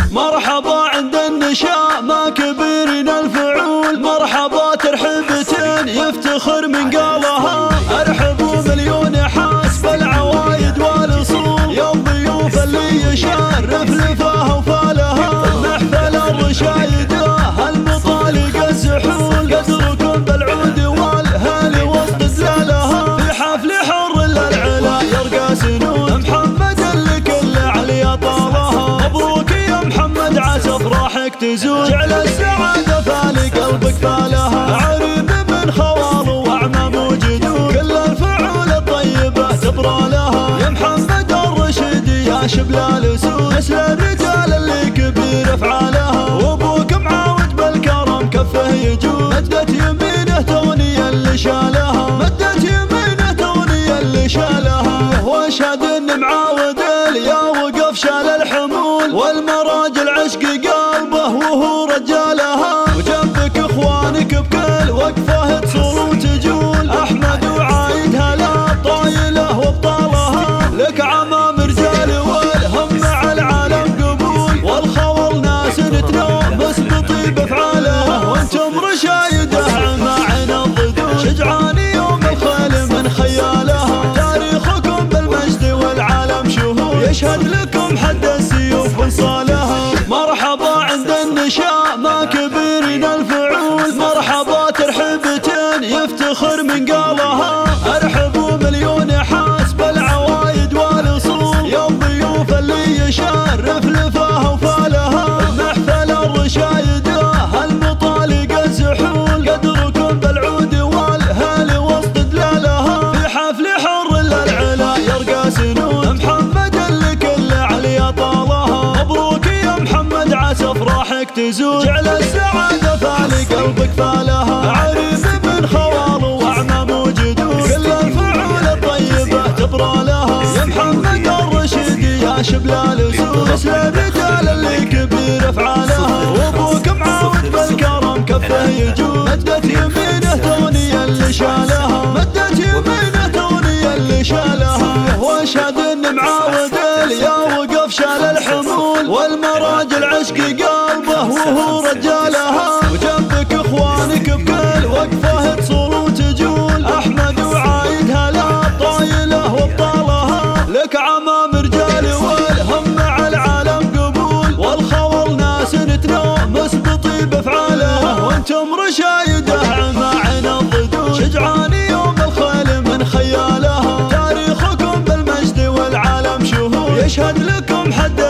مرحبا عند النشاء ما كبرنا الفعول، مرحبا ترحبتين يفتخر من قالها، ارحبوا مليون حاسب العوايد والاصول، يا الضيوف اللي يشرف لفاها وفالها، المحفل الرشايده المطالق السحول، قدركم بالعود والهل وسط زلالها، في حفل حر للعلا يرقى سنون، محمد اللي كل عليا طالها، مبروك يا محمد عسى افراحك تزول، جعل السعاده فالي قلبك فالها، عريب من خوال واعمام وجدود، كل الفعول الطيبه تبرى لها، يا محمد الرشيد يا شبل الاسود، مثل الرجال اللي كبير افعالها، وابوك معاود بالكرم كفه يجود، مدت يمينه توني اللي شالها، مدت يمينه توني اللي شالها، واشهد ان معاود يا وقف شال الحمول، والمراجل عشق قلبه وهو رجالها، وجنبك اخوانك بكل وقفه تصور وتجول، احمد وعايد هلا طايله وابطالها، لك عمام رجال والهم على العالم قبول، والخول ناس تنومس بطيب افعالها، وانتم رشايده عماعن الضدول، شجعاني يوم الخيل من خيالها، تاريخكم بالمجد والعالم شهود، يشهد لكم حد السيوف وانصالها، مرحبا عند النشاء ما كبرنا الفعول، مرحبا ترحبتين يفتخر من قالها، ارحبوا مليون حاسب العوايد والاصول، يا الضيوف اللي يشرف لفاها وفالها، المحفل الرشايده المطالق السحول، قدركم بالعود والهل وسط دلالها، في حفل حر للعلا يرقى سنون، محمد اللي كل عليا طالها، مبروك يا محمد عسى افراحك تزول، جعل السعاده فالي قلبك فالها، عريب من خوال واعمام وجدود، كل الفعول الطيبه تبرى لها، يا محمد الرشيد يا شبل الاسود، مثل الرجال اللي كبير افعالها، وابوك معاود بالكرم كفه يجود، مدت يمينه توني اللي شالها، مدت يمينه توني اللي شالها، واشهد ان معاود يا وقف شال الحمول، والمراجل عشق قلبه وهو رجالها، وجنبك اخوانك بكل وقفه تصور وتجول، احمد وعايد هلا طايله وابطالها، لك عمام رجال والهم على العالم قبول، والخول ناس تنومس بطيب افعالها، وانتم رشايده عماعن الضدود، شجعاني يوم الخيل من خيالها، تاريخكم بالمجد والعالم شهود، يشهد لكم حد